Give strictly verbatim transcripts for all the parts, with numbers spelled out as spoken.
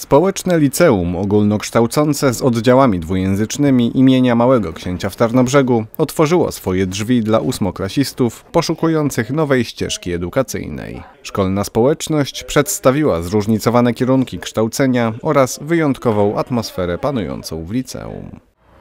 Społeczne liceum ogólnokształcące z oddziałami dwujęzycznymi imienia Małego Księcia w Tarnobrzegu otworzyło swoje drzwi dla ósmoklasistów poszukujących nowej ścieżki edukacyjnej. Szkolna społeczność przedstawiła zróżnicowane kierunki kształcenia oraz wyjątkową atmosferę panującą w liceum.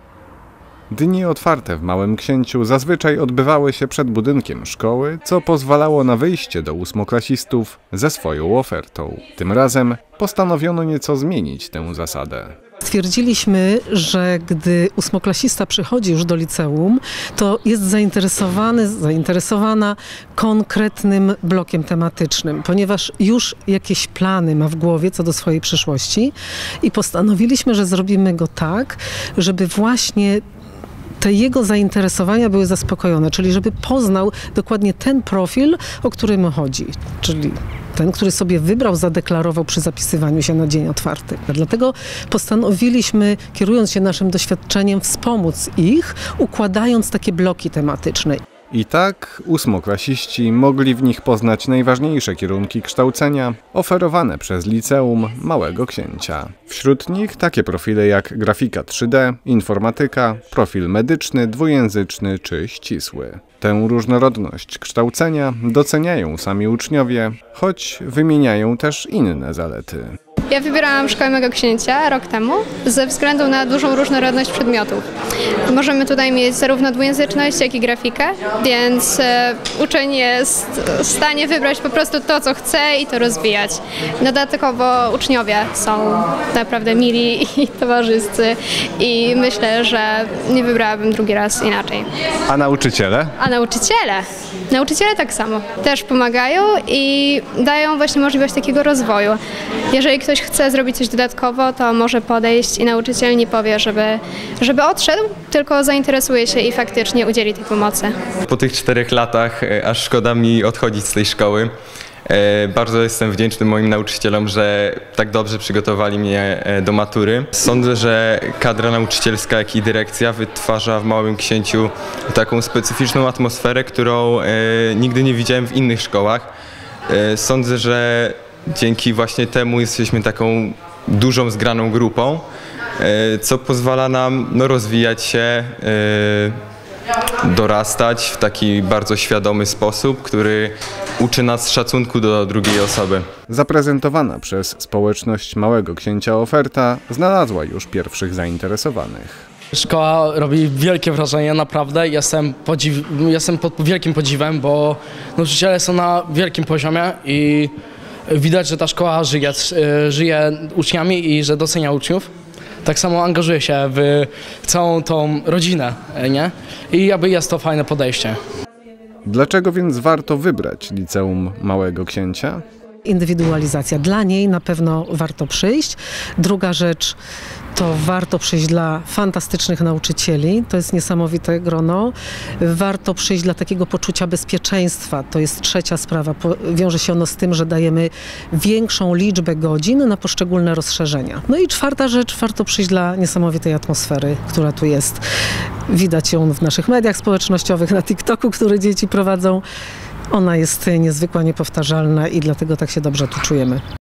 Dni otwarte w Małym Księciu zazwyczaj odbywały się przed budynkiem szkoły, co pozwalało na wyjście do ósmoklasistów ze swoją ofertą. Tym razem postanowiono nieco zmienić tę zasadę. Stwierdziliśmy, że gdy ósmoklasista przychodzi już do liceum, to jest zainteresowany, zainteresowana konkretnym blokiem tematycznym, ponieważ już jakieś plany ma w głowie co do swojej przyszłości i postanowiliśmy, że zrobimy go tak, żeby właśnie te jego zainteresowania były zaspokojone, czyli żeby poznał dokładnie ten profil, o który mu chodzi, czyli ten, który sobie wybrał, zadeklarował przy zapisywaniu się na dzień otwarty. Dlatego postanowiliśmy, kierując się naszym doświadczeniem, wspomóc ich, układając takie bloki tematyczne. I tak ósmoklasiści mogli w nich poznać najważniejsze kierunki kształcenia oferowane przez Liceum Małego Księcia. Wśród nich takie profile jak grafika trzy D, informatyka, profil medyczny, dwujęzyczny czy ścisły. Tę różnorodność kształcenia doceniają sami uczniowie, choć wymieniają też inne zalety. Ja wybierałam Szkołę Małego Księcia rok temu ze względu na dużą różnorodność przedmiotów. Możemy tutaj mieć zarówno dwujęzyczność, jak i grafikę, więc e, uczeń jest w stanie wybrać po prostu to, co chce i to rozwijać. Dodatkowo uczniowie są naprawdę mili i towarzyscy i myślę, że nie wybrałabym drugi raz inaczej. A nauczyciele? A nauczyciele? Nauczyciele tak samo. Też pomagają i dają właśnie możliwość takiego rozwoju. Jeżeli ktoś chce zrobić coś dodatkowo, to może podejść i nauczyciel nie powie, żeby, żeby odszedł, tylko zainteresuje się i faktycznie udzieli tej pomocy. Po tych czterech latach aż szkoda mi odchodzić z tej szkoły. Bardzo jestem wdzięczny moim nauczycielom, że tak dobrze przygotowali mnie do matury. Sądzę, że kadra nauczycielska, jak i dyrekcja wytwarza w Małym Księciu taką specyficzną atmosferę, którą nigdy nie widziałem w innych szkołach. Sądzę, że dzięki właśnie temu jesteśmy taką dużą, zgraną grupą, co pozwala nam no, rozwijać się, dorastać w taki bardzo świadomy sposób, który uczy nas szacunku do drugiej osoby. Zaprezentowana przez społeczność Małego Księcia oferta znalazła już pierwszych zainteresowanych. Szkoła robi wielkie wrażenie, naprawdę. Jestem, podziw... Jestem pod wielkim podziwem, bo nauczyciele są na wielkim poziomie i widać, że ta szkoła żyje, żyje uczniami i że docenia uczniów. Tak samo angażuje się w całą tą rodzinę, nie? I jakby jest to fajne podejście. Dlaczego więc warto wybrać Liceum Małego Księcia? Indywidualizacja. Dla niej na pewno warto przyjść. Druga rzecz, to warto przyjść dla fantastycznych nauczycieli, to jest niesamowite grono. Warto przyjść dla takiego poczucia bezpieczeństwa, to jest trzecia sprawa. Wiąże się ono z tym, że dajemy większą liczbę godzin na poszczególne rozszerzenia. No i czwarta rzecz, warto przyjść dla niesamowitej atmosfery, która tu jest. Widać ją w naszych mediach społecznościowych, na TikToku, które dzieci prowadzą. Ona jest niezwykła, niepowtarzalna i dlatego tak się dobrze tu czujemy.